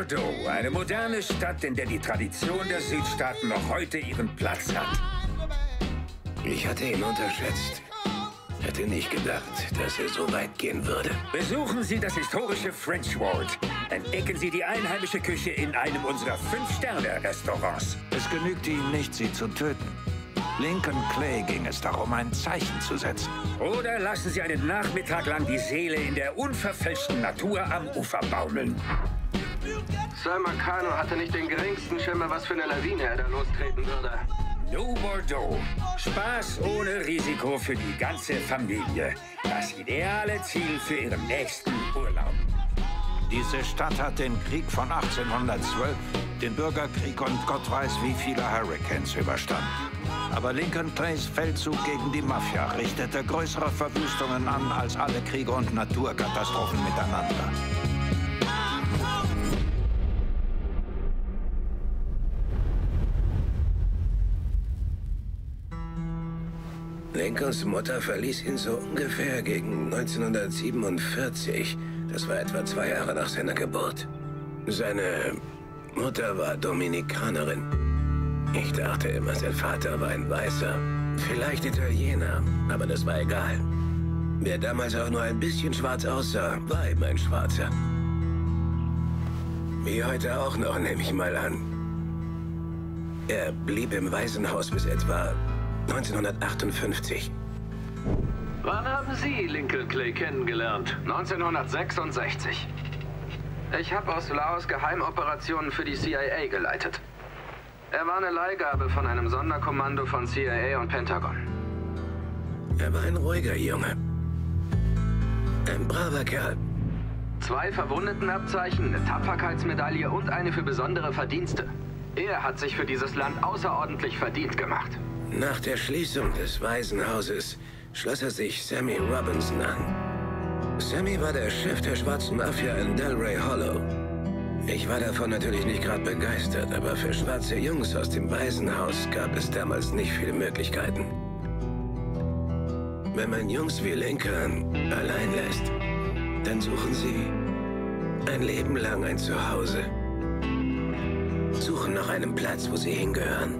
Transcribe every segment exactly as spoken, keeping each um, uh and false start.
Bordeaux, eine moderne Stadt, in der die Tradition der Südstaaten noch heute ihren Platz hat. Ich hatte ihn unterschätzt. Hätte nicht gedacht, dass er so weit gehen würde. Besuchen Sie das historische French Ward. Entdecken Sie die einheimische Küche in einem unserer Fünf-Sterne-Restaurants. Es genügte ihm nicht, sie zu töten. Lincoln Clay ging es darum, ein Zeichen zu setzen. Oder lassen Sie einen Nachmittag lang die Seele in der unverfälschten Natur am Ufer baumeln. Sir Marcano hatte nicht den geringsten Schimmer, was für eine Lawine er da lostreten würde. New Bordeaux. Spaß ohne Risiko für die ganze Familie. Das ideale Ziel für Ihren nächsten Urlaub. Diese Stadt hat den Krieg von achtzehnhundertzwölf, den Bürgerkrieg und Gott weiß wie viele Hurricanes überstanden. Aber Lincoln Clays Feldzug gegen die Mafia richtete größere Verwüstungen an als alle Kriege und Naturkatastrophen miteinander. Lincolns Mutter verließ ihn so ungefähr gegen neunzehnhundertsiebenundvierzig. Das war etwa zwei Jahre nach seiner Geburt. Seine Mutter war Dominikanerin. Ich dachte immer, sein Vater war ein Weißer. Vielleicht Italiener, aber das war egal. Wer damals auch nur ein bisschen schwarz aussah, war eben ein Schwarzer. Wie heute auch noch, nehme ich mal an. Er blieb im Waisenhaus bis etwa neunzehnhundertachtundfünfzig. Wann haben Sie Lincoln Clay kennengelernt? neunzehnhundertsechsundsechzig. Ich habe aus Laos Geheimoperationen für die C I A geleitet. Er war eine Leihgabe von einem Sonderkommando von C I A und Pentagon. Er war ein ruhiger Junge. Ein braver Kerl. Zwei Verwundetenabzeichen, eine Tapferkeitsmedaille und eine für besondere Verdienste. Er hat sich für dieses Land außerordentlich verdient gemacht. Nach der Schließung des Waisenhauses schloss er sich Sammy Robinson an. Sammy war der Chef der schwarzen Mafia in Delray Hollow. Ich war davon natürlich nicht gerade begeistert, aber für schwarze Jungs aus dem Waisenhaus gab es damals nicht viele Möglichkeiten. Wenn man Jungs wie Lincoln allein lässt, dann suchen sie ein Leben lang ein Zuhause. Suchen nach einem Platz, wo sie hingehören.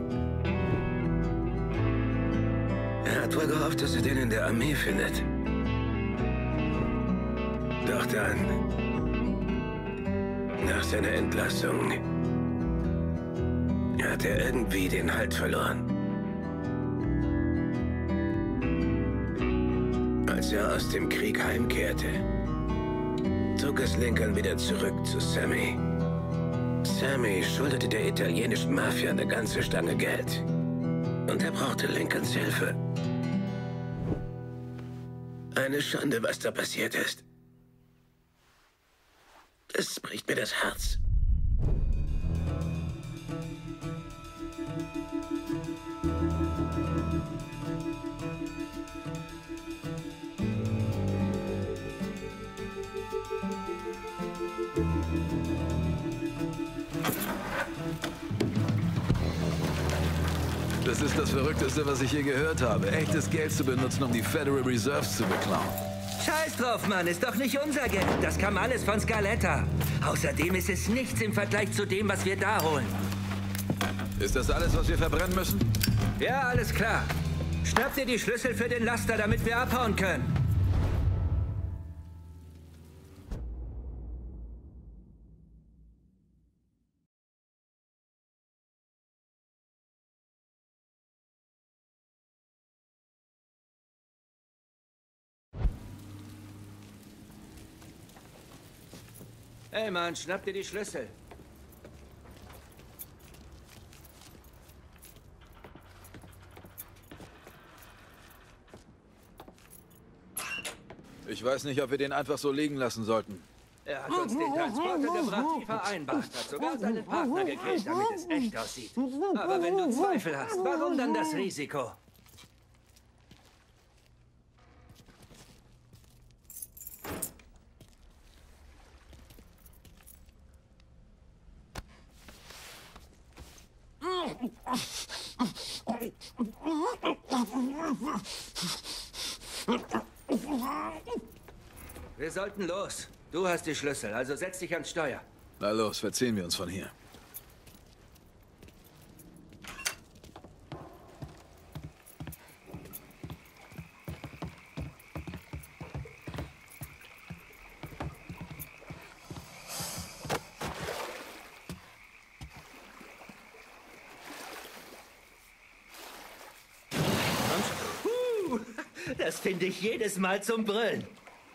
Er hat wohl gehofft, dass er den in der Armee findet. Doch dann, nach seiner Entlassung, hat er irgendwie den Halt verloren. Als er aus dem Krieg heimkehrte, zog es Lincoln wieder zurück zu Sammy. Sammy schuldete der italienischen Mafia eine ganze Stange Geld. Und er brauchte Lincolns Hilfe. Eine Schande, was da passiert ist. Es bricht mir das Herz. Das ist das Verrückteste, was ich je gehört habe. Echtes Geld zu benutzen, um die Federal Reserves zu beklauen. Scheiß drauf, Mann. Ist doch nicht unser Geld. Das kam alles von Scaletta. Außerdem ist es nichts im Vergleich zu dem, was wir da holen. Ist das alles, was wir verbrennen müssen? Ja, alles klar. Schnapp dir die Schlüssel für den Laster, damit wir abhauen können. Hey Mann, schnapp dir die Schlüssel. Ich weiß nicht, ob wir den einfach so liegen lassen sollten. Er hat uns den Transporter gebracht wie vereinbart, hat sogar seinen Partner gekriegt, damit es echt aussieht. Aber wenn du Zweifel hast, warum dann das Risiko? Wir sollten los. Du hast die Schlüssel, also setz dich ans Steuer. Na los, verziehen wir uns von hier. Das finde ich jedes Mal zum Brüllen.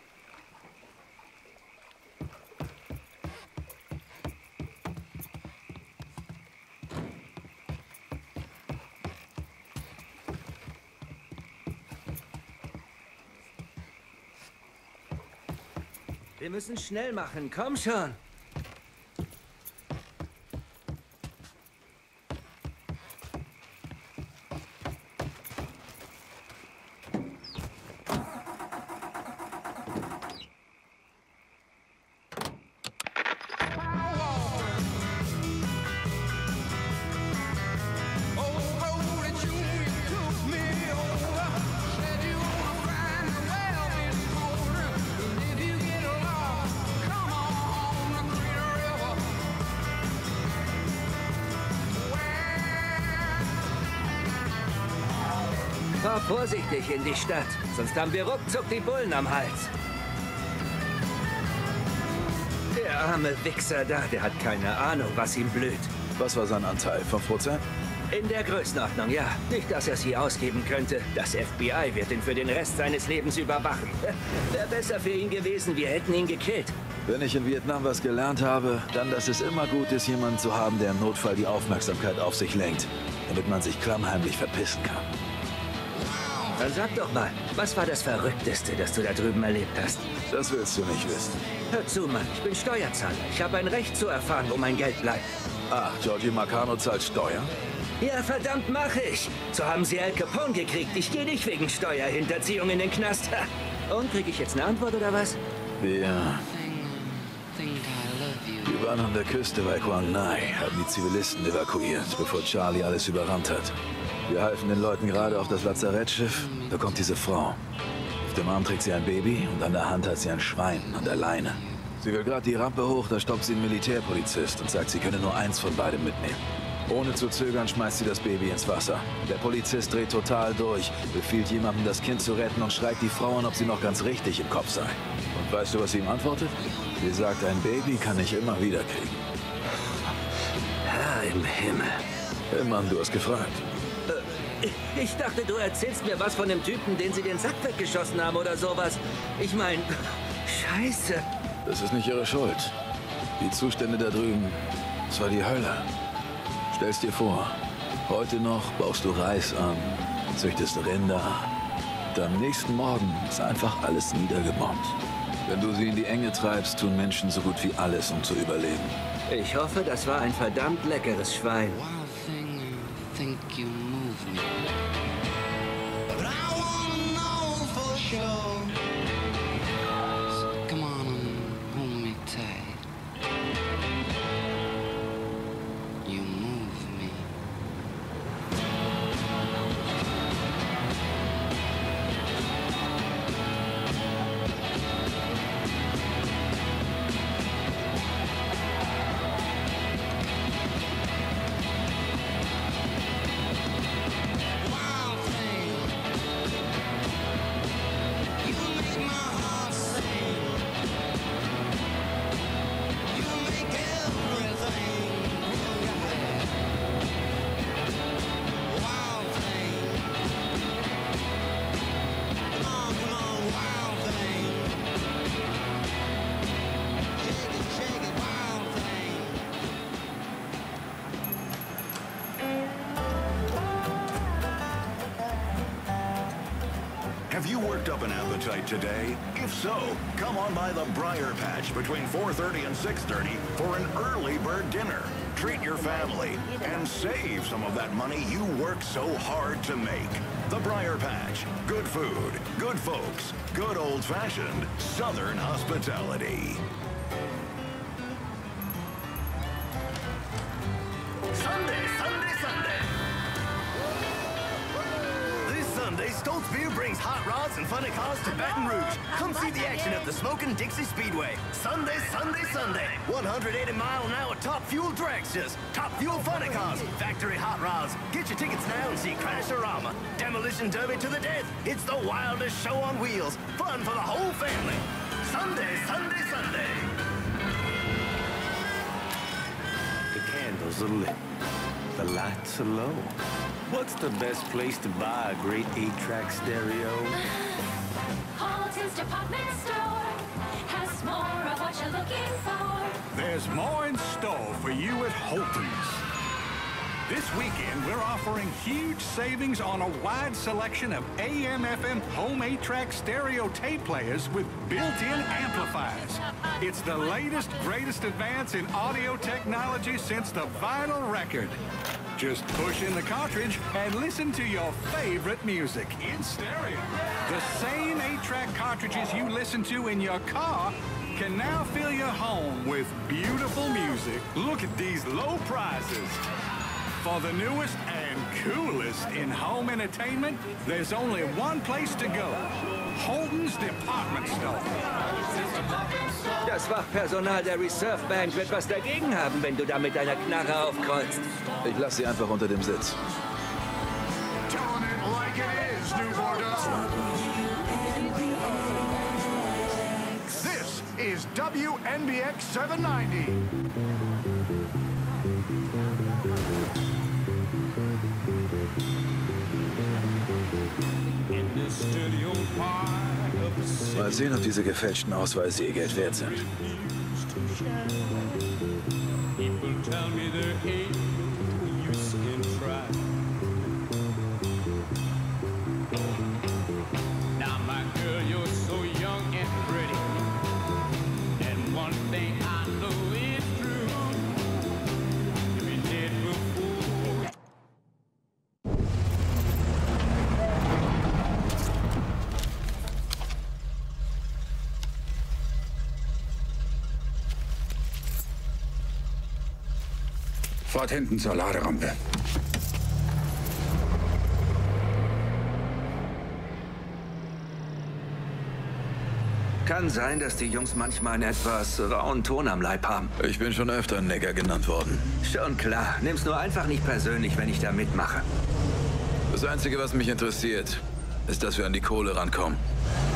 Wir müssen schnell machen, komm schon. Fahr vorsichtig in die Stadt, sonst haben wir ruckzuck die Bullen am Hals. Der arme Wichser da, der hat keine Ahnung, was ihm blüht. Was war sein Anteil? fünf Prozent? In der Größenordnung, ja. Nicht, dass er es hier ausgeben könnte. Das F B I wird ihn für den Rest seines Lebens überwachen. Wäre besser für ihn gewesen, wir hätten ihn gekillt. Wenn ich in Vietnam was gelernt habe, dann, dass es immer gut ist, jemanden zu haben, der im Notfall die Aufmerksamkeit auf sich lenkt, damit man sich klammheimlich verpissen kann. Dann sag doch mal, was war das Verrückteste, das du da drüben erlebt hast? Das willst du nicht wissen. Hör zu, Mann. Ich bin Steuerzahler. Ich habe ein Recht zu erfahren, wo mein Geld bleibt. Ach, Georgie Marcano zahlt Steuern? Ja, verdammt, mach ich. So haben sie Al Capone gekriegt. Ich gehe nicht wegen Steuerhinterziehung in den Knast. Und, krieg ich jetzt eine Antwort, oder was? Wir... Wir waren an der Küste bei Quang Ngai, haben die Zivilisten evakuiert, bevor Charlie alles überrannt hat. Wir halfen den Leuten gerade auf das Lazarettschiff. Da kommt diese Frau. Auf dem Arm trägt sie ein Baby und an der Hand hat sie ein Schwein an der Leine. Sie will gerade die Rampe hoch, da stoppt sie ein Militärpolizist und sagt, sie könne nur eins von beidem mitnehmen. Ohne zu zögern schmeißt sie das Baby ins Wasser. Der Polizist dreht total durch, befiehlt jemandem, das Kind zu retten und schreit die Frau an, ob sie noch ganz richtig im Kopf sei. Und weißt du, was sie ihm antwortet? Sie sagt, ein Baby kann ich immer wieder kriegen. Herr im Himmel. Hey Mann, du hast gefragt. Ich dachte, du erzählst mir was von dem Typen, den sie den Sack weggeschossen haben oder sowas. Ich meine, Scheiße. Das ist nicht ihre Schuld. Die Zustände da drüben, das war die Hölle. Stell's dir vor, heute noch baust du Reis an, züchtest Rinder. Und am nächsten Morgen ist einfach alles niedergebombt. Wenn du sie in die Enge treibst, tun Menschen so gut wie alles, um zu überleben. Ich hoffe, das war ein verdammt leckeres Schwein. Think you move me, but I wanna know for sure. So come on and hold me tight. You move me. Have you worked up an appetite today? If so, come on by the Briar Patch between four thirty and six thirty for an early bird dinner. Treat your family and save some of that money you work so hard to make. The Briar Patch. Good food, good folks, good old-fashioned Southern hospitality. Sunday, Sunday, Sunday. This Sunday, Stoltz Beer brings hot rods and funny cars to Baton Rouge. Come see the action at the Smokin' Dixie Speedway. Sunday, Sunday, Sunday. one hundred eighty mile an hour top fuel dragsters, top fuel funny cars, factory hot rods. Get your tickets now and see Crash-O-Rama. Demolition Derby to the death. It's the wildest show on wheels. Fun for the whole family. Sunday, Sunday, Sunday. The candles are lit. The lights are low. What's the best place to buy a great eight track stereo? Holton's Department Store has more of what you're looking for. There's more in store for you at Holton's. This weekend, we're offering huge savings on a wide selection of A M F M home eight track stereo tape players with built-in amplifiers. It's the latest, greatest advance in audio technology since the vinyl record. Just push in the cartridge and listen to your favorite music in stereo. The same eight track cartridges you listen to in your car can now fill your home with beautiful music. Look at these low prices. For the newest and coolest in home entertainment, there's only one place to go. Holton's Department Store. Das Wachpersonal der Reserve Bank wird was dagegen haben, wenn du da mit deiner Knarre aufkreuzt. Ich lasse sie einfach unter dem Sitz. Telling it like it is, New Bordeaux. This is W N B X seven ninety. Mal sehen, ob diese gefälschten Ausweise ihr Geld wert sind. Fahrt hinten zur Laderampe. Kann sein, dass die Jungs manchmal einen etwas rauen Ton am Leib haben. Ich bin schon öfter Nigger genannt worden. Schon klar. Nimm's nur einfach nicht persönlich, wenn ich da mitmache. Das Einzige, was mich interessiert, ist, dass wir an die Kohle rankommen.